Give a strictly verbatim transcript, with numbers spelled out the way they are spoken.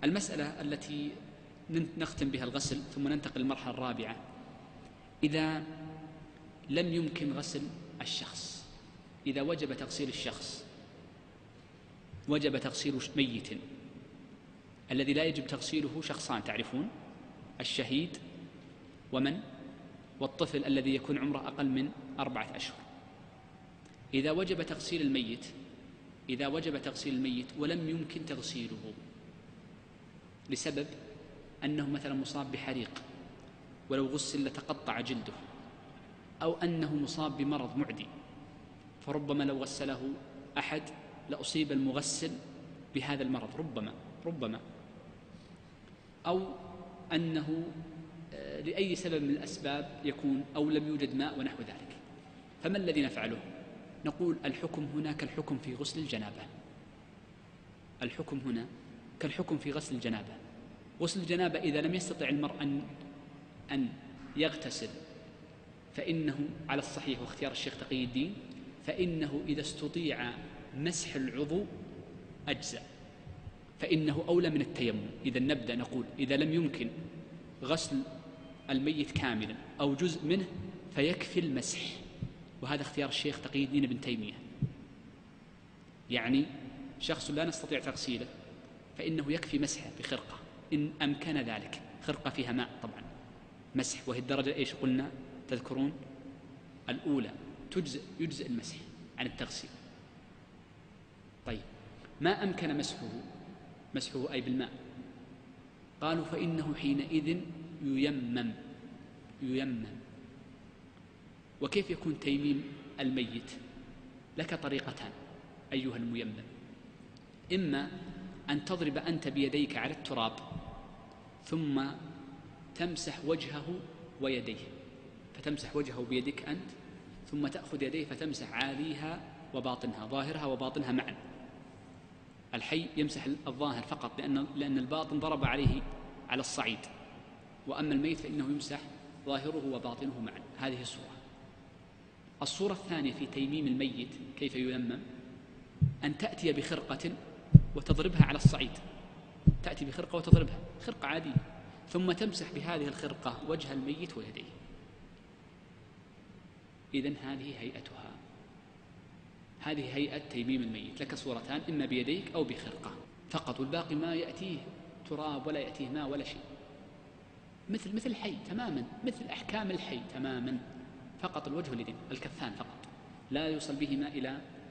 المسألة التي نختم بها الغسل ثم ننتقل للمرحلة الرابعة: إذا لم يمكن غسل الشخص، إذا وجب تغسيل الشخص، وجب تغسيل ميت. الذي لا يجب تغسيله شخصان تعرفون: الشهيد ومن والطفل الذي يكون عمره أقل من أربعة أشهر. إذا وجب تغسيل الميت إذا وجب تغسيل الميت ولم يمكن تغسيله لسبب أنه مثلا مصاب بحريق ولو غسل لتقطع جلده، أو أنه مصاب بمرض معدي فربما لو غسله أحد لأصيب المغسل بهذا المرض، ربما ربما أو أنه لأي سبب من الأسباب يكون، أو لم يوجد ماء ونحو ذلك. فما الذي نفعله؟ نقول الحكم هنا كالحكم في غسل الجنابة. الحكم هنا كالحكم في غسل الجنابة. غسل الجنابة إذا لم يستطع المرء أن أن يغتسل فإنه على الصحيح واختيار الشيخ تقي الدين، فإنه إذا استطيع مسح العضو أجزأ، فإنه أولى من التيمم. إذا نبدأ نقول إذا لم يمكن غسل الميت كاملا أو جزء منه فيكفي المسح، وهذا اختيار الشيخ تقي الدين ابن تيمية. يعني شخص لا نستطيع تغسيله فإنه يكفي مسحه بخرقة إن أمكن ذلك، خرقة فيها ماء طبعا، مسح، وهي الدرجة إيش قلنا تذكرون؟ الأولى تجزئ يجزئ المسح عن التغسيل. طيب ما أمكن مسحه مسحه أي بالماء، قالوا فإنه حينئذ ييمم ييمم وكيف يكون تيميم الميت؟ لك طريقتان أيها الميمم: إما أن تضرب أنت بيديك على التراب ثم تمسح وجهه ويديه، فتمسح وجهه بيدك أنت ثم تأخذ يديه فتمسح عاليها وباطنها، ظاهرها وباطنها معا. الحي يمسح الظاهر فقط لأن, لأن الباطن ضرب عليه على الصعيد، وأما الميت فإنه يمسح ظاهره وباطنه معا. هذه الصورة. الصورة الثانية في تيميم الميت كيف ييمم: أن تأتي بخرقة وتضربها على الصعيد، تأتي بخرقة وتضربها خرقة عادية، ثم تمسح بهذه الخرقة وجه الميت ويديه. إذن هذه هيئتها، هذه هيئة تيميم الميت. لك صورتان: إما بيديك أو بخرقة فقط، والباقي ما يأتيه تراب ولا يأتيه ماء ولا شيء، مثل مثل الحي تماما، مثل أحكام الحي تماما، فقط الوجه واليدين الكفان فقط، لا يوصل بهما إلى